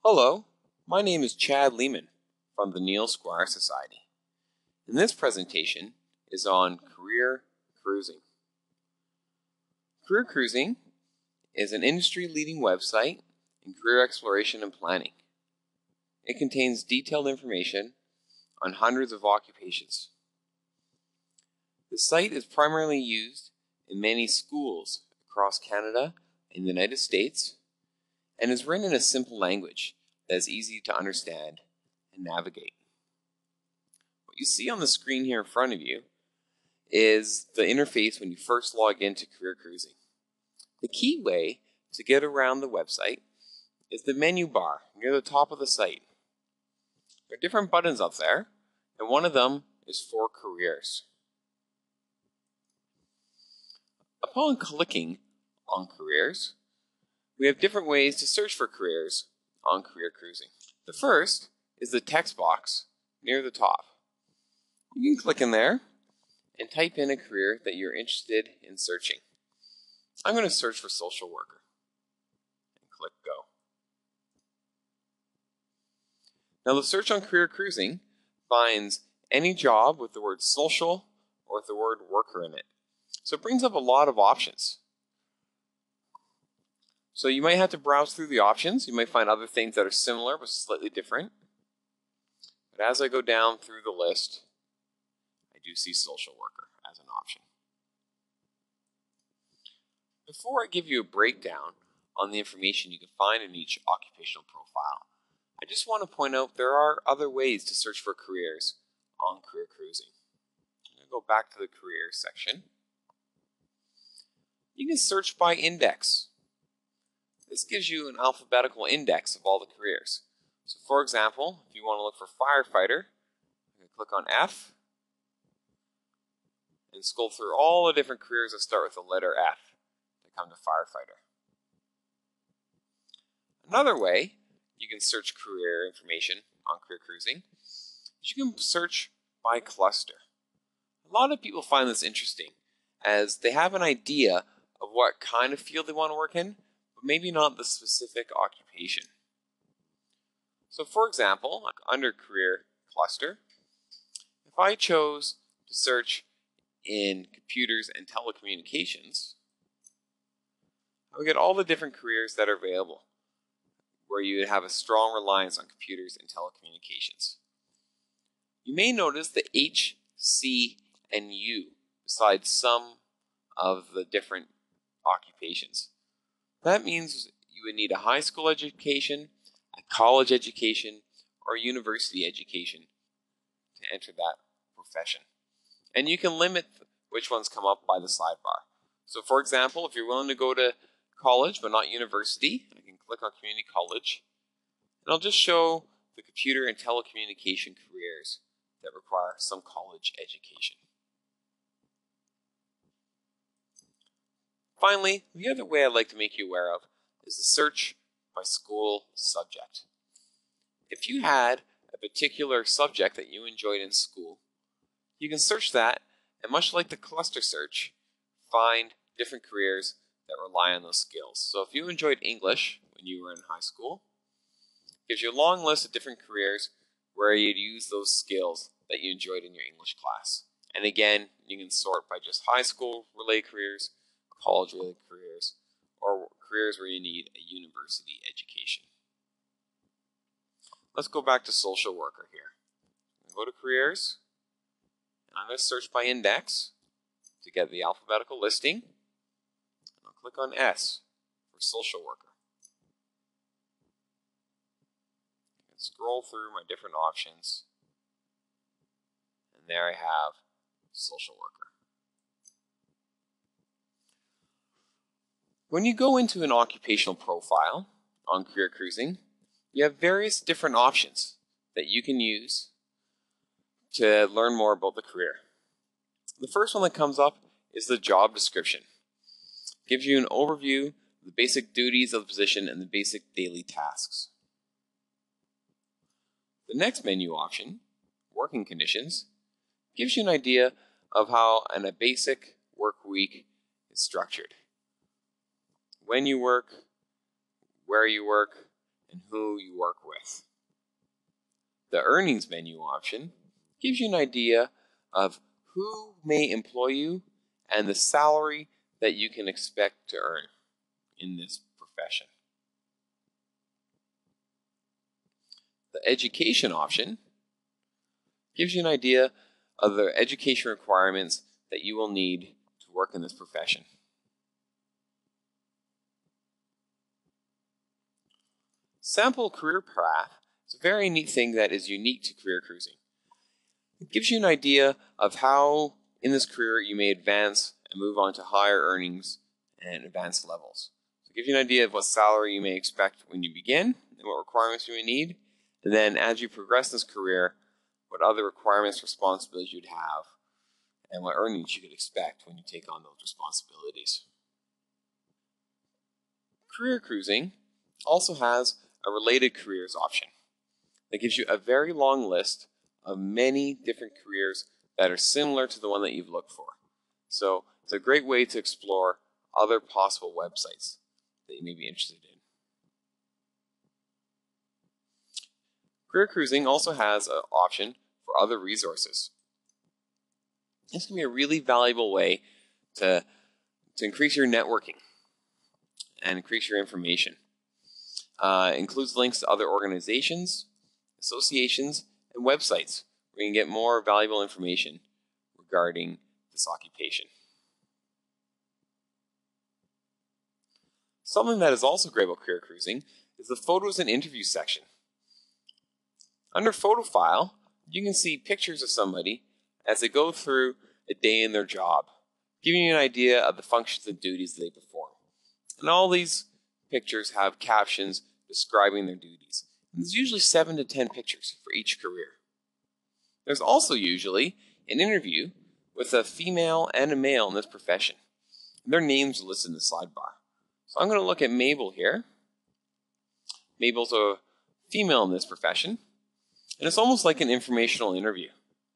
Hello, my name is Chad Lehman from the Neil Squire Society. And this presentation is on Career Cruising. Career Cruising is an industry-leading website in career exploration and planning. It contains detailed information on hundreds of occupations. The site is primarily used in many schools across Canada and the United States and is written in a simple language that is easy to understand and navigate. What you see on the screen here in front of you is the interface when you first log into Career Cruising. The key way to get around the website is the menu bar near the top of the site. There are different buttons up there, and one of them is for careers. Upon clicking on careers, we have different ways to search for careers on Career Cruising. The first is the text box near the top. You can click in there and type in a career that you're interested in searching. I'm going to search for social worker and click go. Now the search on Career Cruising finds any job with the word social or with the word worker in it. So it brings up a lot of options. So you might have to browse through the options. You might find other things that are similar but slightly different. But as I go down through the list, I do see social worker as an option. Before I give you a breakdown on the information you can find in each occupational profile, I just want to point out there are other ways to search for careers on Career Cruising. I'm going to go back to the career section. You can search by index. This gives you an alphabetical index of all the careers. So for example, if you want to look for firefighter, you can click on F and scroll through all the different careers that start with the letter F to come to firefighter. Another way you can search career information on Career Cruising is you can search by cluster. A lot of people find this interesting as they have an idea of what kind of field they want to work in, but maybe not the specific occupation. So for example, under career cluster, if I chose to search in computers and telecommunications, I would get all the different careers that are available where you would have a strong reliance on computers and telecommunications. You may notice the H, C, and U beside some of the different occupations. That means you would need a high school education, a college education, or a university education to enter that profession. And you can limit which ones come up by the sidebar. So for example, if you're willing to go to college but not university, I can click on community college, and I'll just show the computer and telecommunication careers that require some college education. Finally, the other way I'd like to make you aware of is the search by school subject. If you had a particular subject that you enjoyed in school, you can search that, and much like the cluster search, find different careers that rely on those skills. So if you enjoyed English when you were in high school, it gives you a long list of different careers where you'd use those skills that you enjoyed in your English class. And again, you can sort by just high school related careers, college-related careers, or careers where you need a university education. Let's go back to social worker here. Go to careers, and I'm going to search by index to get the alphabetical listing. And I'll click on S for social worker. I can scroll through my different options, and there I have social worker. When you go into an occupational profile on Career Cruising, you have various different options that you can use to learn more about the career. The first one that comes up is the job description. It gives you an overview of the basic duties of the position and the basic daily tasks. The next menu option, working conditions, gives you an idea of how a basic work week is structured. When you work, where you work, and who you work with. The earnings menu option gives you an idea of who may employ you and the salary that you can expect to earn in this profession. The education option gives you an idea of the education requirements that you will need to work in this profession. Sample career path is a very neat thing that is unique to CareerCruising. It gives you an idea of how in this career you may advance and move on to higher earnings and advanced levels. So it gives you an idea of what salary you may expect when you begin and what requirements you may need. And then as you progress in this career, what other requirements, responsibilities you'd have, and what earnings you could expect when you take on those responsibilities. CareerCruising also has a related careers option that gives you a very long list of many different careers that are similar to the one that you've looked for. So it's a great way to explore other possible websites that you may be interested in. CareerCruising also has an option for other resources. This can be a really valuable way to increase your networking and increase your information. It includes links to other organizations, associations, and websites where you can get more valuable information regarding this occupation. Something that is also great about CareerCruising is the photos and interviews section. Under Photo File, you can see pictures of somebody as they go through a day in their job, giving you an idea of the functions and duties they perform. And all these pictures have captions describing their duties. And there's usually 7 to 10 pictures for each career. There's also usually an interview with a female and a male in this profession. Their names are listed in the sidebar. So I'm going to look at Mabel here. Mabel's a female in this profession, and it's almost like an informational interview.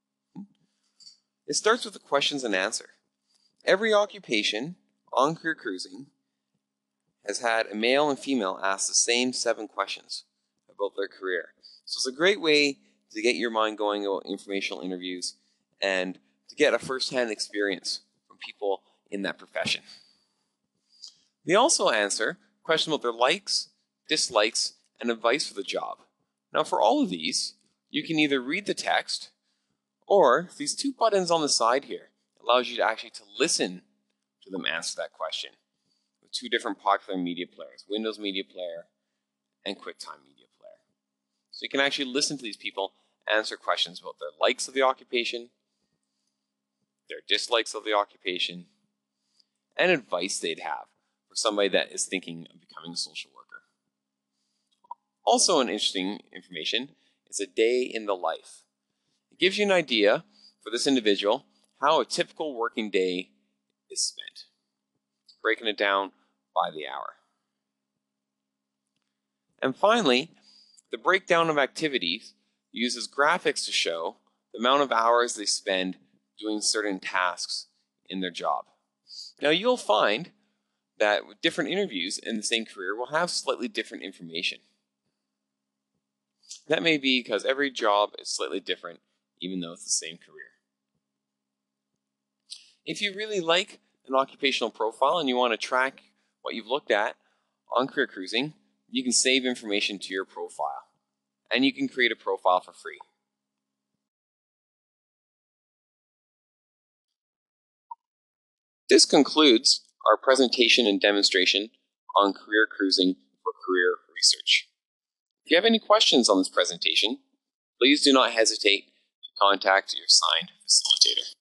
It starts with the questions and answer. Every occupation on CareerCruising has had a male and female ask the same 7 questions about their career. So it's a great way to get your mind going about informational interviews and to get a first-hand experience from people in that profession. They also answer questions about their likes, dislikes, and advice for the job. Now for all of these, you can either read the text or these 2 buttons on the side here allows you to actually listen to them answer that question. 2 different popular media players, Windows Media Player and QuickTime Media Player. So you can actually listen to these people answer questions about their likes of the occupation, their dislikes of the occupation, and advice they'd have for somebody that is thinking of becoming a social worker. Also an interesting information is a day in the life. It gives you an idea for this individual how a typical working day is spent, breaking it down by the hour. And finally, the breakdown of activities uses graphics to show the amount of hours they spend doing certain tasks in their job. Now you'll find that with different interviews in the same career will have slightly different information. That may be because every job is slightly different even though it's the same career. If you really like an occupational profile and you want to track what you've looked at on CareerCruising, you can save information to your profile, and you can create a profile for free. This concludes our presentation and demonstration on CareerCruising for career research. If you have any questions on this presentation, please do not hesitate to contact your assigned facilitator.